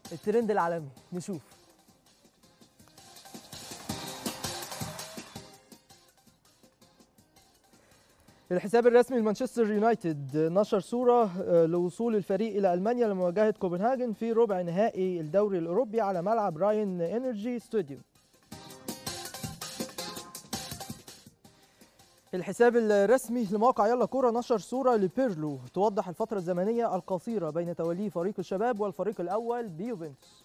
الترند العالمي نشوف. الحساب الرسمي لمانشستر يونايتد نشر صورة لوصول الفريق إلى ألمانيا لمواجهة كوبنهاجن في ربع نهائي الدوري الأوروبي على ملعب راين إنرجي ستاديوم. الحساب الرسمي لموقع يلا كورة نشر صورة لبيرلو توضح الفترة الزمنية القصيرة بين توليه فريق الشباب والفريق الأول بيوفنتوس.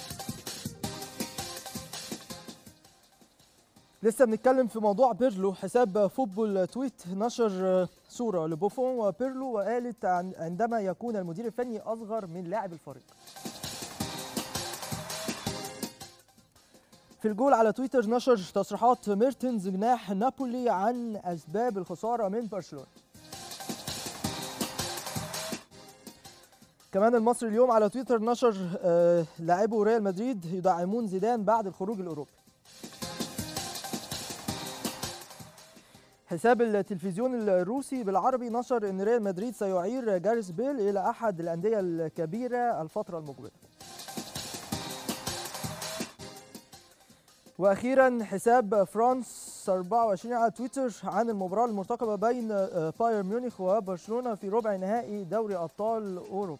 لسه بنتكلم في موضوع بيرلو. حساب فوتبول تويت نشر صورة لبوفون وبيرلو وقالت عندما يكون المدير الفني أصغر من لاعب الفريق. في الجول على تويتر نشر تصريحات ميرتنز جناح نابولي عن أسباب الخسارة من برشلونة. كمان المصري اليوم على تويتر نشر لاعبو ريال مدريد يدعمون زيدان بعد الخروج الأوروبي. حساب التلفزيون الروسي بالعربي نشر ان ريال مدريد سيعير جاريث بيل الى احد الانديه الكبيره الفتره المقبله. واخيرا حساب فرانس 24 على تويتر عن المباراه المرتقبه بين بايرن ميونخ وبرشلونه في ربع نهائي دوري ابطال اوروبا.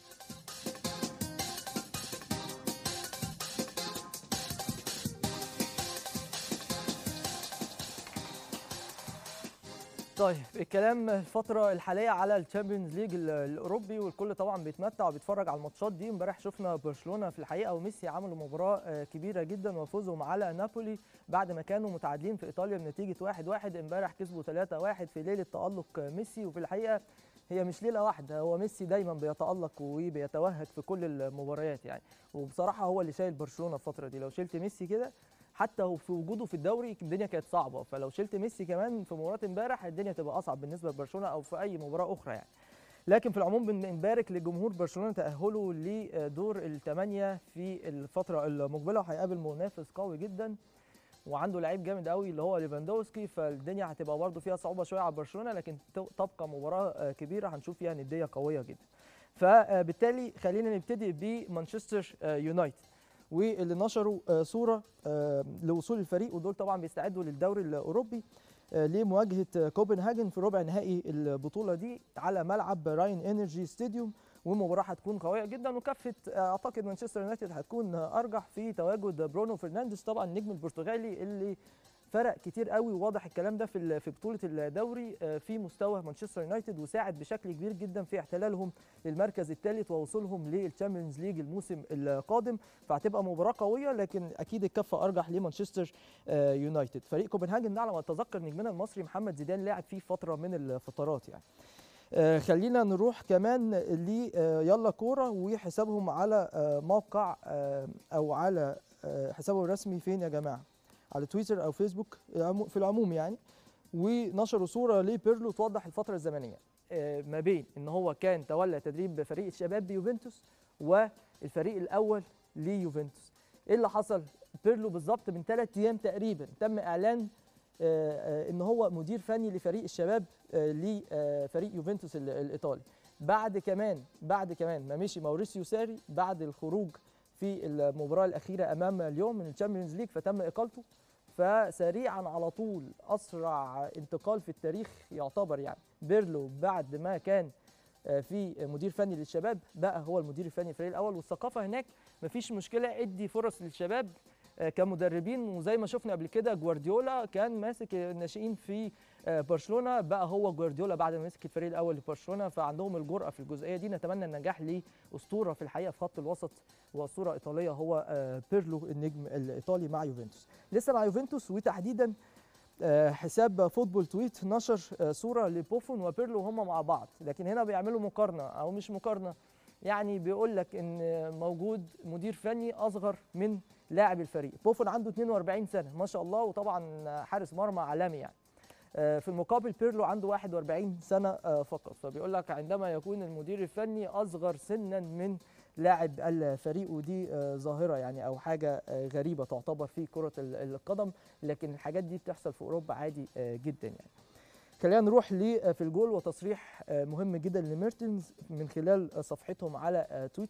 طيب الكلام الفترة الحالية على الشامبيونز ليج الأوروبي والكل طبعا بيتمتع وبيتفرج على الماتشات دي. امبارح شفنا برشلونة في الحقيقة وميسي عملوا مباراة كبيرة جدا وفوزهم على نابولي بعد ما كانوا متعادلين في إيطاليا بنتيجة 1-1. امبارح كسبوا 3-1 في ليلة تألق ميسي. وفي الحقيقة هي مش ليلة واحدة، هو ميسي دايما بيتألق وبيتوهج في كل المباريات يعني. وبصراحة هو اللي شايل برشلونة الفترة دي. لو شلت ميسي كده حتى في وجوده في الدوري الدنيا كانت صعبه، فلو شلت ميسي كمان في مباراه امبارح الدنيا تبقى اصعب بالنسبه لبرشلونه او في اي مباراه اخرى يعني. لكن في العموم بنبارك لجمهور برشلونه تاهله لدور الثمانيه في الفتره المقبله، وهيقابل منافس قوي جدا وعنده لعيب جامد قوي اللي هو ليفاندوفسكي، فالدنيا هتبقى برده فيها صعوبه شويه على برشلونه، لكن تبقى مباراه كبيره هنشوف فيها نديه قويه جدا. فبالتالي خلينا نبتدي بمانشستر يونايتد واللي نشروا صوره لوصول الفريق، ودول طبعا بيستعدوا للدوري الاوروبي لمواجهه كوبنهاجن في ربع نهائي البطوله دي على ملعب راين انرجي ستاديوم. والمباراه هتكون قويه جدا، وكفه اعتقد مانشستر يونايتد هتكون ارجح في تواجد برونو فرنانديز طبعا النجم البرتغالي اللي فرق كتير قوي، وواضح الكلام ده في بطوله الدوري في مستوى مانشستر يونايتد، وساعد بشكل كبير جدا في احتلالهم للمركز الثالث ووصولهم للتشامبيونز ليج الموسم القادم. فهتبقى مباراه قويه، لكن اكيد الكفه ارجح لمانشستر يونايتد. فريق كوبنهاجن ده على ما اتذكر نجمنا المصري محمد زيدان لاعب فيه فتره من الفترات يعني. خلينا نروح كمان يلا كوره وحسابهم على موقع او على حسابهم الرسمي فين يا جماعه، على تويتر او فيسبوك في العموم يعني. ونشروا صوره لبيرلو توضح الفتره الزمنيه ما بين ان هو كان تولى تدريب فريق الشباب بيوفنتوس والفريق الاول ليوفنتوس. ايه اللي حصل؟ بيرلو بالظبط من 3 ايام تقريبا تم اعلان ان هو مدير فني لفريق الشباب لفريق يوفنتوس الايطالي، بعد كمان ما مشي ماوريسيو ساري بعد الخروج في المباراه الاخيره امام ليون من الشامبيونز ليج فتم اقالته. فسريعا على طول اسرع انتقال في التاريخ يعتبر يعني بيرلو بعد ما كان في مدير فني للشباب بقى هو المدير الفني للفريق الاول. والثقافه هناك مفيش مشكله، ادي فرص للشباب كمدربين، وزي ما شفنا قبل كده جوارديولا كان ماسك الناشئين في برشلونه، بقى هو جوارديولا بعد ما مسك الفريق الاول لبرشلونه، فعندهم الجرأه في الجزئيه دي. نتمنى النجاح لاسطوره في الحقيقه في خط الوسط واسطوره ايطاليه هو بيرلو النجم الايطالي مع يوفنتوس. لسه مع يوفنتوس وتحديدا حساب فوتبول تويت نشر صوره لبوفون وبيرلو هم مع بعض، لكن هنا بيعملوا مقارنه او مش مقارنه يعني، بيقول لك ان موجود مدير فني اصغر من لاعب الفريق. بوفون عنده 42 سنه ما شاء الله، وطبعا حارس مرمى عالمي يعني. في المقابل بيرلو عنده 41 سنه فقط، فبيقول لك عندما يكون المدير الفني اصغر سنا من لاعب الفريق، ودي ظاهره يعني او حاجه غريبه تعتبر في كره القدم، لكن الحاجات دي بتحصل في اوروبا عادي جدا يعني. خلينا نروح في الجول وتصريح مهم جدا لميرتنز من خلال صفحتهم على تويتر،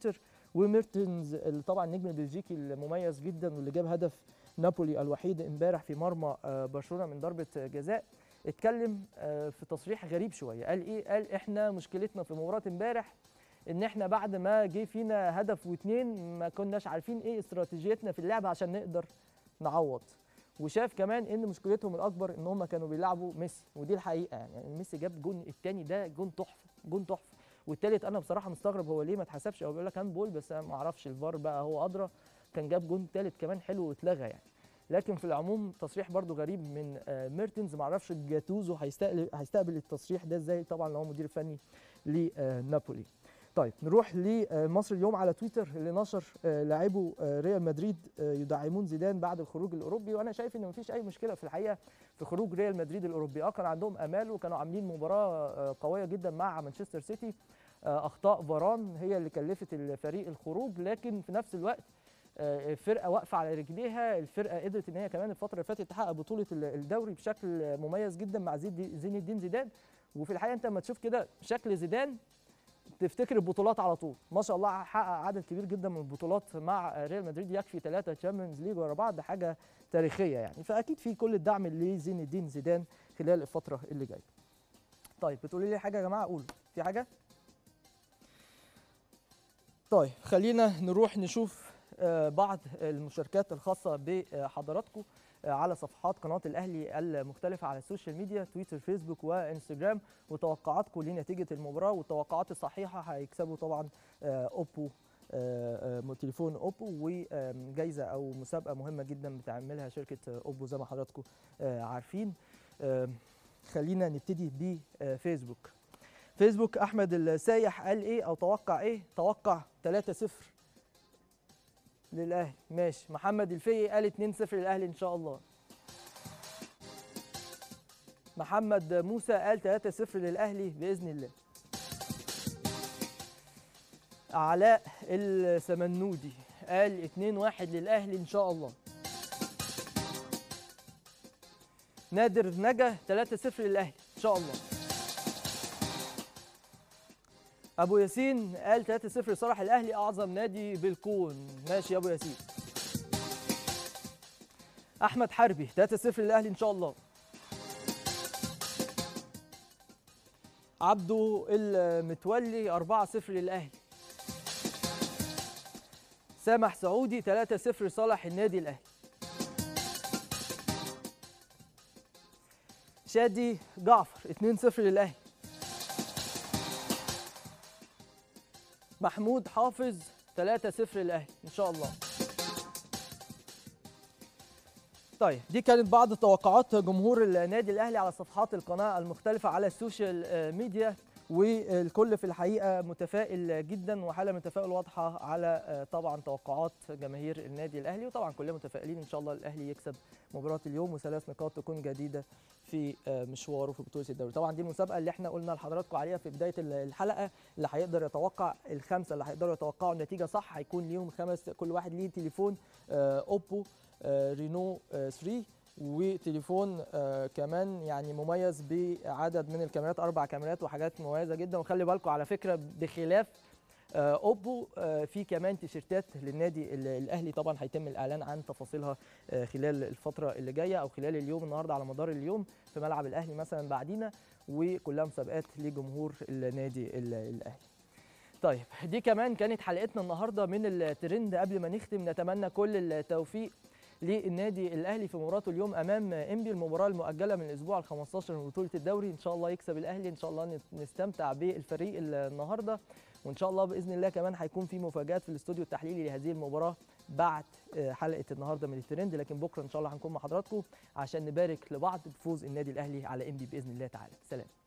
وميرتنز اللي طبعا النجم البلجيكي المميز جدا واللي جاب هدف نابولي الوحيد امبارح في مرمى برشلونه من ضربه جزاء، اتكلم في تصريح غريب شويه. قال ايه؟ قال احنا مشكلتنا في مباراه امبارح ان احنا بعد ما جه فينا هدف واتنين ما كناش عارفين ايه استراتيجيتنا في اللعب عشان نقدر نعوض. وشاف كمان ان مشكلتهم الاكبر ان هم كانوا بيلعبوا ميسي، ودي الحقيقه يعني ميسي جاب جون الثاني ده جون تحفه، جون تحفه. والثالث انا بصراحه مستغرب هو ليه ما اتحسبش، او بيقول لك هاند بول، بس انا ما اعرفش الفار بقى هو ادرى. كان جاب جون ثالث كمان حلو واتلغى يعني. لكن في العموم تصريح برضو غريب من ميرتنز، ما اعرفش جاتوزو هيستقبل التصريح ده ازاي، طبعا لو هو مدير فني لنابولي. طيب نروح لمصر اليوم على تويتر اللي نشر لاعبو ريال مدريد يدعمون زيدان بعد الخروج الاوروبي. وانا شايف ان مفيش اي مشكله في الحقيقه في خروج ريال مدريد الاوروبي. كان عندهم امال وكانوا عاملين مباراه قويه جدا مع مانشستر سيتي. اخطاء فاران هي اللي كلفت الفريق الخروج، لكن في نفس الوقت الفرقه واقفه على رجليها. الفرقه قدرت ان هي كمان الفتره اللي فاتت تحقق بطوله الدوري بشكل مميز جدا مع زين الدين زيدان. وفي الحقيقه انت لما تشوف كده شكل زيدان تفتكر البطولات على طول. ما شاء الله حقق عدد كبير جدا من البطولات مع ريال مدريد، يكفي 3 تشامبيونز ليج ورا بعض، حاجه تاريخيه يعني. فاكيد في كل الدعم لزين الدين زيدان خلال الفتره اللي جايه. طيب بتقولي لي حاجه يا جماعه؟ قولوا في حاجه. طيب خلينا نروح نشوف بعض المشاركات الخاصه بحضراتكم على صفحات قناه الاهلي المختلفه على السوشيال ميديا، تويتر فيسبوك وانستجرام، وتوقعاتكم لنتيجه المباراه. والتوقعات الصحيحه هيكسبوا طبعا اوبو، تليفون اوبو، وجايزه او مسابقه مهمه جدا بتعملها شركه اوبو زي ما حضراتكم عارفين. خلينا نبتدي بفيسبوك. فيسبوك احمد السايح قال ايه او توقع ايه؟ توقع 3-0 للاهلي. ماشي. محمد الفقي قال 2-0 للاهلي ان شاء الله. محمد موسى قال 3-0 للاهلي باذن الله. علاء السمنودي قال 2-1 للاهلي ان شاء الله. نادر نجا 3-0 للاهلي ان شاء الله. ابو ياسين قال 3-0 لصالح الاهلي اعظم نادي بالكون. ماشي يا ابو ياسين. احمد حربي 3-0 للاهلي ان شاء الله. عبده المتولي 4-0 للاهلي. سامح سعودي 3-0 لصالح النادي الاهلي. شادي جعفر 2-0 للاهلي. محمود حافظ 3-0 للاهلي ان شاء الله. طيب دي كانت بعض توقعات جمهور النادي الاهلي على صفحات القناه المختلفه على السوشيال ميديا، والكل في الحقيقه متفائل جدا وحاله من تفاؤل واضحه على طبعا توقعات جماهير النادي الاهلي. وطبعا كلنا متفائلين ان شاء الله الاهلي يكسب مباراه اليوم وثلاث نقاط تكون جديده في مشواره في بطوله الدوري. طبعا دي المسابقه اللي احنا قلنا لحضراتكم عليها في بدايه الحلقه، اللي هيقدر يتوقع الخمسه اللي هيقدروا يتوقعوا النتيجه صح هيكون ليهم كل واحد ليه تليفون اوبو رينو 3 وتليفون كمان يعني مميز بعدد من الكاميرات، 4 كاميرات وحاجات مميزه جدا. وخلي بالكم على فكره بخلاف اوبو في كمان تيشيرتات للنادي الاهلي طبعا هيتم الاعلان عن تفاصيلها خلال الفتره اللي جايه او خلال اليوم النهارده على مدار اليوم في ملعب الاهلي مثلا بعدينا، وكلها مسابقات لجمهور النادي الاهلي. طيب دي كمان كانت حلقتنا النهارده من الترند. قبل ما نختم نتمنى كل التوفيق للنادي الاهلي في مباراته اليوم امام انبي، المباراه المؤجله من الاسبوع ال15 من بطوله الدوري. ان شاء الله يكسب الاهلي، ان شاء الله نستمتع بالفريق النهارده، وان شاء الله باذن الله كمان هيكون في مفاجات في الاستوديو التحليلي لهذه المباراه بعد حلقه النهارده من الترند. لكن بكره ان شاء الله هنكون مع حضراتكم عشان نبارك لبعض بفوز النادي الاهلي على انبي باذن الله تعالى. سلام.